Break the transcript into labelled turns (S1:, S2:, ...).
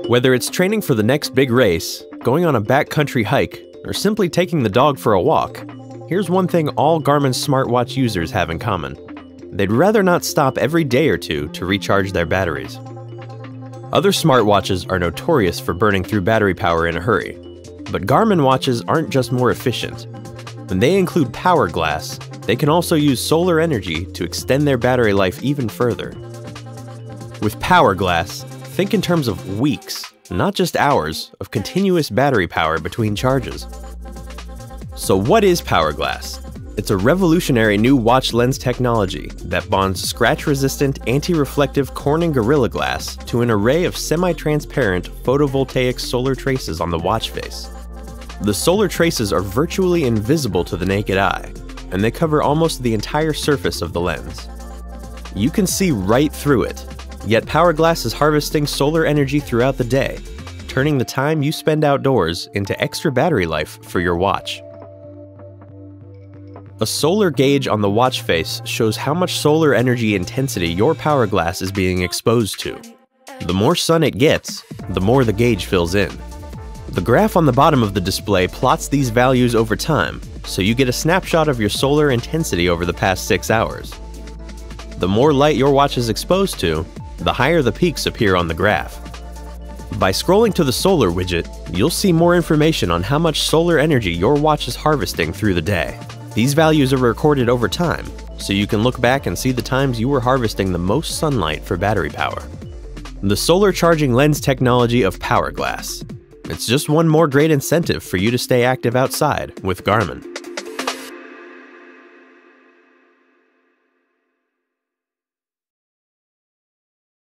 S1: Whether it's training for the next big race, going on a backcountry hike, or simply taking the dog for a walk, here's one thing all Garmin smartwatch users have in common. They'd rather not stop every day or two to recharge their batteries. Other smartwatches are notorious for burning through battery power in a hurry, but Garmin watches aren't just more efficient. When they include power glass, they can also use solar energy to extend their battery life even further. With power glass, think in terms of weeks, not just hours, of continuous battery power between charges. So what is power glass? It's a revolutionary new watch lens technology that bonds scratch-resistant anti-reflective Corning Gorilla Glass to an array of semi-transparent photovoltaic solar traces on the watch face. The solar traces are virtually invisible to the naked eye, and they cover almost the entire surface of the lens. You can see right through it, yet power glass is harvesting solar energy throughout the day, turning the time you spend outdoors into extra battery life for your watch. A solar gauge on the watch face shows how much solar energy intensity your power glass is being exposed to. The more sun it gets, the more the gauge fills in. The graph on the bottom of the display plots these values over time, so you get a snapshot of your solar intensity over the past 6 hours. The more light your watch is exposed to, the higher the peaks appear on the graph. By scrolling to the solar widget, you'll see more information on how much solar energy your watch is harvesting through the day. These values are recorded over time, so you can look back and see the times you were harvesting the most sunlight for battery power. The solar charging lens technology of power glass. It's just one more great incentive for you to stay active outside with Garmin.